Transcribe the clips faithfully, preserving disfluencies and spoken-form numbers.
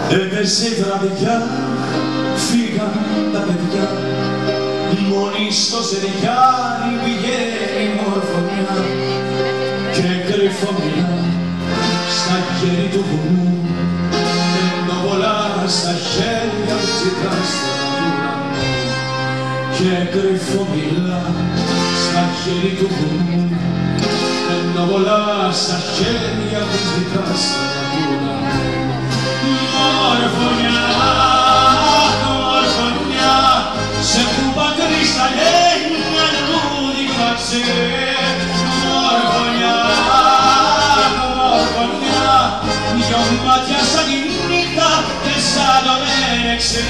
Έπεσε η βραδιά, φύγαν τα παιδιά, μόνη στο ζεριάρι πηγαίνει η μορφωνιά και κρυφομιλά στα χέρια του βουνού, ενώ πολλά στα χέρια του ζητά στον ουρανό και κρυφομιλά στα χέρια του βουνού, ενώ πολλά στα χέρια του ζητά στον ουρανό. Μορφωνιά, μορφωνιά, σε κούπα κρυσταλλένια λουλούδι φαξέ. Μορφωνιά, μορφωνιά, δυο μάτια σαν τη νύχτα και σαν το μένεξε.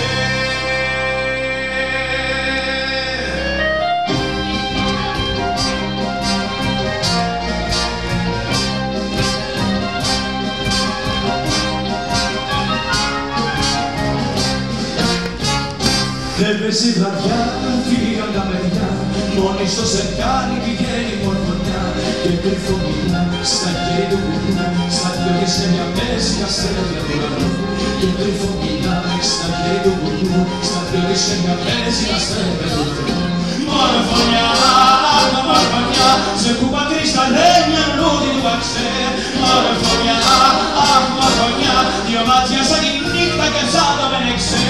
Έπεσε η βραδιά, φύγαν τα παιδιά, μόνη στο σερκάνι πηγαίνει η μορφωνιά και κρυφομιλά στα χέρια του βουνού, στα δυο και σε μια μέση αστέρια του ουρανού και κρυφομιλά στα χέρια του βουνού, στα δυο και σε μια μέση αστέρια του ουρανού. Μορφωνιά, μορφωνιά, σε κούπα κρυσταλλένια λουλούδι του αξέ. Μορφωνιά, αχ μορφωνιά, δυο μάτια σαν τη νύχτα και σαν το μενεξέ.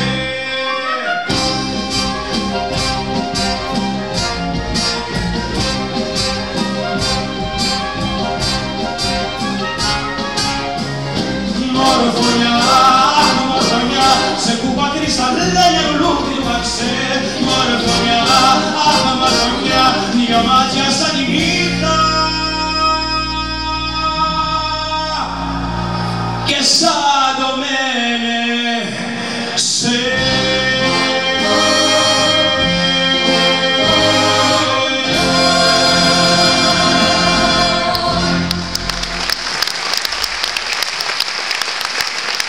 Μορφωνιά, μορφωνιά, σε κούπα κρυσταλλένια λουλούδι του αξέ. Μορφωνιά, αχ μορφωνιά, δυο μάτια σαν τη νύχτα και σαν το μένεξε.